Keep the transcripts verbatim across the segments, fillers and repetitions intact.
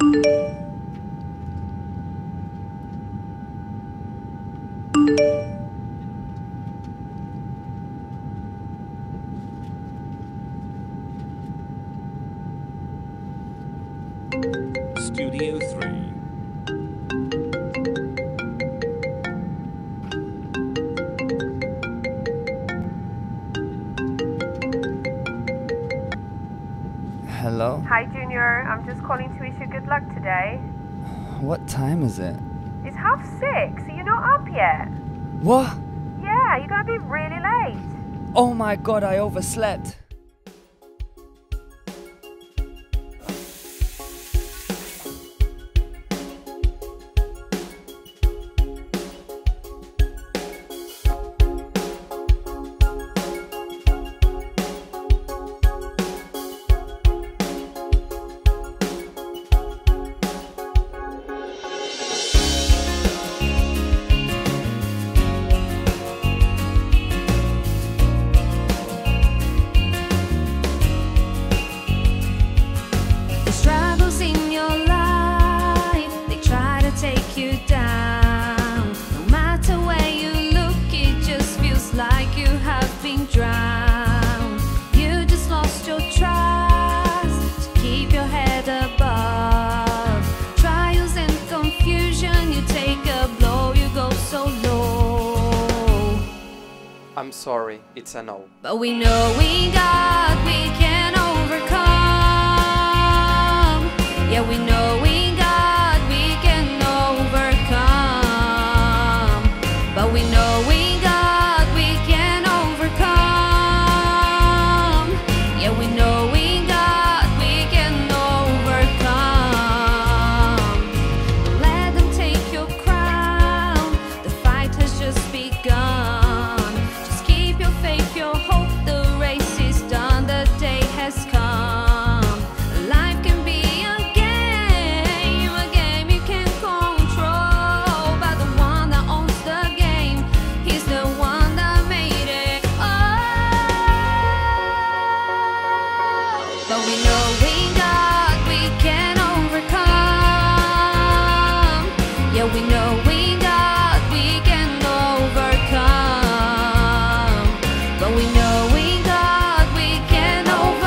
Studio three. Hello? Hi Junior, I'm just calling to wish you good luck today. What time is it? It's half six, are you not up yet? What? Yeah, you're gonna be really late. Oh my god, I overslept. I'm sorry, it's a no. But we know we got, we can overcome. Yeah, we know we got, we can overcome. But we know we got, we can overcome. Yeah, we know we got, we can overcome. Let them take your crown, the fight has just begun. Faith, your hope, the race is done, the day has come. Life can be a game, a game you can control, but the one that owns the game, he's the one that made it. Oh, but we know we got, we can overcome. Yeah, we know we got, we can overcome. But we know we got, we can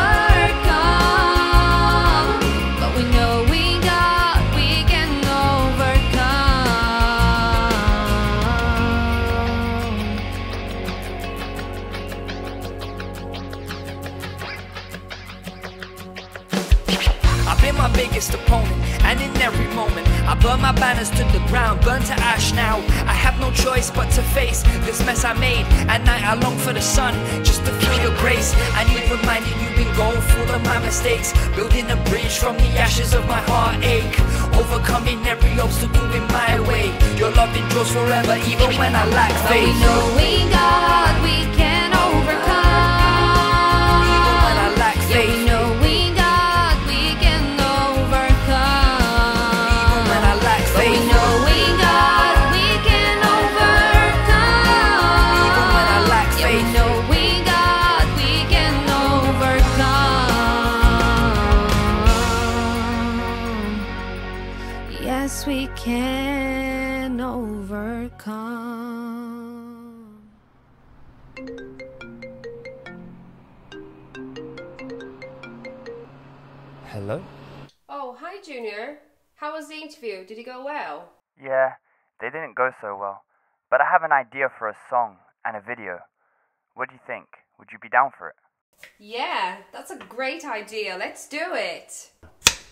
overcome. But we know we got, we can overcome. I've been my biggest opponent, and in every moment I burn my banners to the ground, burn to ash now. I have no choice but to face this mess I made. At night I long for the sun, just to feel your grace. I need reminding you've been going through all of my mistakes, building a bridge from the ashes of my heartache, overcoming every obstacle in my way. Your love endures forever even when I lack faith. But we know we got, we can overcome. Even when I lack faith. Yeah, we know we got, we can overcome. Even when I lack faith. But we know we got, we can overcome. Even when I lack faith. Yeah, we know we got, we can overcome. Yes, we can overcome. Hello? Oh, hi Junior. How was the interview? Did it go well? Yeah, they didn't go so well. But I have an idea for a song and a video. What do you think? Would you be down for it? Yeah, that's a great idea. Let's do it.